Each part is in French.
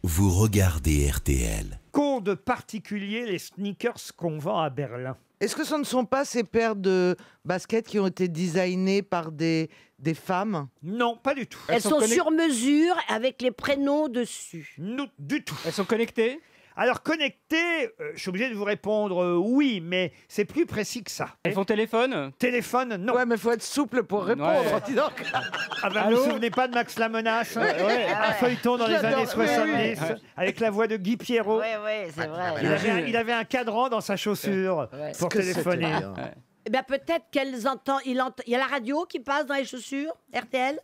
vous regardez RTL. Qu'ont de particulier les sneakers qu'on vend à Berlin? Est-ce que ce ne sont pas ces paires de baskets qui ont été designées par des femmes? Non, pas du tout. Elles sont sur mesure avec les prénoms dessus. Non, du tout. Elles sont connectées? Alors connectées, je suis obligé de vous répondre oui, mais c'est plus précis que ça. Elles font téléphone? Téléphone, non. Ouais, mais il faut être souple pour répondre. Ouais. Dis donc. Ah ben, vous vous souvenez pas de Max la Menace? Un feuilleton dans les J'adore. années 70, Oui. avec la voix de Guy Pierrot. Oui, c'est vrai. Il avait un cadran dans sa chaussure pour téléphoner. Eh bien, peut-être qu'elles entendent. Il y a la radio qui passe dans les chaussures, RTL.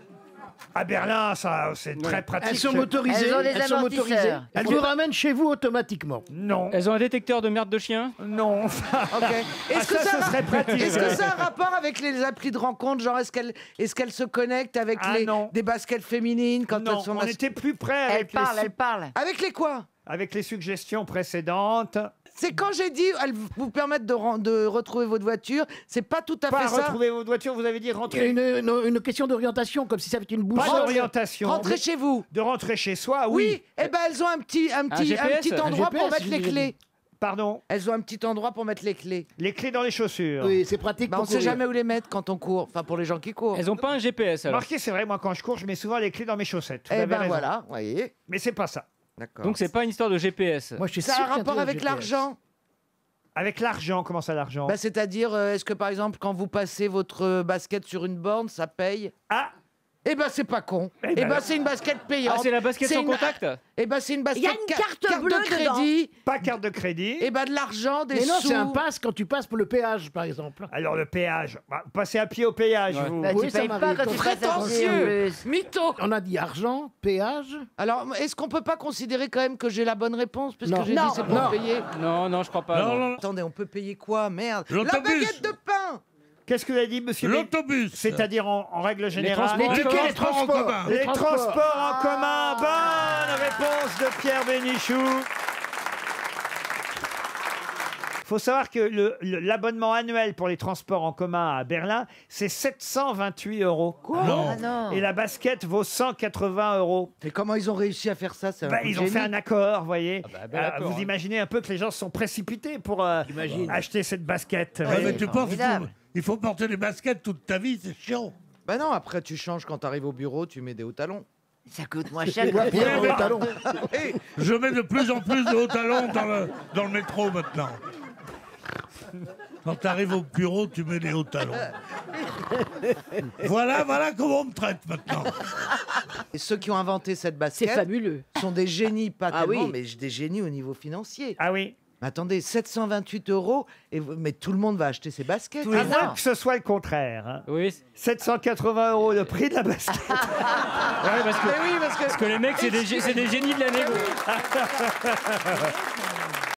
À Berlin, ça, c'est très pratique. Elles sont motorisées. Elles ont des Elles sont amortisseurs. motorisées. Elles vous ramènent chez vous automatiquement. Non, Elles ont un détecteur de merde de chien? non. Ok. Est-ce que ça, ça, ce serait pratique. Est-ce que ça a un rapport avec les applis de rencontre? Genre, est-ce qu'elles se connectent avec Ah, non. des baskets féminines quand Non, elles sont on était plus près Elle avec, parle, elle parle. Avec les quoi? avec les suggestions précédentes. C'est quand j'ai dit elles vous permettent de retrouver votre voiture, c'est pas tout à Pas fait ça. retrouver votre voiture, vous avez dit Il y a rentrer. une question d'orientation, comme si ça avait une Pas boussole. d'orientation. Rentrer chez vous. De rentrer chez soi, Oui. oui. Eh ben elles ont un petit GPS, endroit un pour GPS, mettre les j'ai clés. Pardon. Elles ont un petit endroit pour mettre les clés. Les clés dans les chaussures. Oui, c'est pratique Bah, on pour sait courir. jamais où les mettre quand on court. Enfin, pour les gens qui courent. Elles ont pas un GPS alors? Remarquez, c'est vrai, moi quand je cours, je mets souvent les clés dans mes chaussettes. Vous Eh avez ben raison. voilà, voyez. Mais c'est pas ça. D'accord. Donc c'est pas une histoire de GPS. Moi, je suis Ça a sûr un qu'il y rapport truc avec GPS. l'argent. Avec l'argent, comment ça l'argent? Bah, c'est-à-dire, est-ce que par exemple, quand vous passez votre basket sur une borne, ça paye? Ah, Eh ben c'est pas con. Eh Eh ben, ben c'est une basket payante. Ah, c'est la basket C'est sans une- contact? Eh ben c'est une basket. Il y a une carte bleue de crédit. pas carte de crédit. Eh ben de l'argent, des Mais non, sous. c'est un pass quand tu passes pour le péage, par exemple. Alors le péage, bah, passez à pied au péage, Ouais. vous. Bah, Oui, tu ça payes pas m'arrive. quand tu passes à pied, en Prétentieux. plus. Mytho. On a dit argent, péage. Alors, est-ce qu'on peut pas considérer quand même que j'ai la bonne réponse puisque Non. j'ai dit Non. c'est pour Non. payer. Non, non, je crois pas. non. Attendez, on peut payer quoi? Merde. La L'autobus. baguette de pain. Qu'est-ce que vous avez dit, monsieur? L'autobus. C'est-à-dire en règle générale. transports. Les tickets, les transports en transports. commun. Les transports en commun. Bonne réponse de Pierre Bénichou. Il faut savoir que l'abonnement annuel pour les transports en commun à Berlin, c'est 728 €. Quoi? Ah non. Et la basket vaut 180 €. Mais comment ils ont réussi à faire ça? C'est un Bah, coup de ils ont fait génie. un accord, vous voyez. bel accord, vous hein. imaginez un peu que les gens se sont précipités pour J'imagine. acheter cette basket. Ouais, mais tu penses qu'il faut, formidable. il faut porter des baskets toute ta vie, c'est chiant. Bah non, après tu changes quand t'arrives au bureau, tu mets des hauts talons. Ça coûte moins cher. Ouais, Pierre, Ouais, le talon. Je mets de plus en plus de hauts talons dans le métro maintenant. Quand tu arrives au bureau, tu mets des hauts talons. Voilà comment on me traite maintenant. Et ceux qui ont inventé cette C'est basket fabuleux. sont des génies, pas Ah tellement, oui. mais des génies au niveau financier. Ah oui. Mais attendez, 728 €, mais tout le monde va acheter ces baskets. À moins que ce soit le contraire. Hein. Oui, 780 € le prix de la basket. ouais, parce que, Mais oui, parce que parce que les mecs, c'est des génies de la négo.